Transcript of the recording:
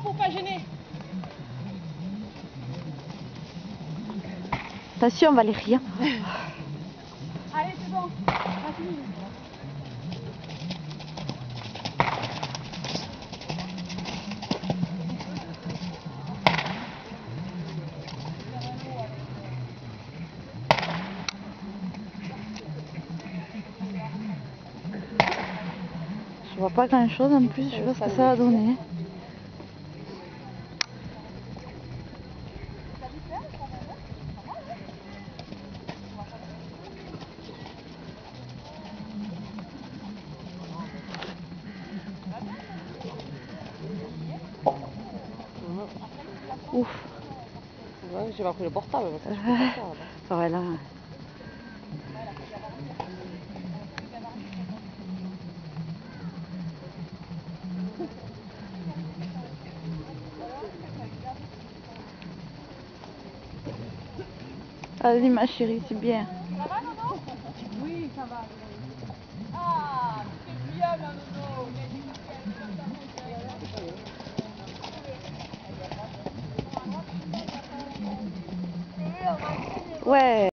pour pas gêner. Attention Valérie. Allez, c'est bon. Vas-y. Je vois pas grand chose en plus, je sais pas ce que ça va donner. Ouf. Ouais, j'ai pas pris le portable parce que je peux pas faire là. Ouais là. Allez ma chérie, c'est bien. Ça va, Nono? Oui, ça va. Ah, c'est bien, ma Nono. Ouais.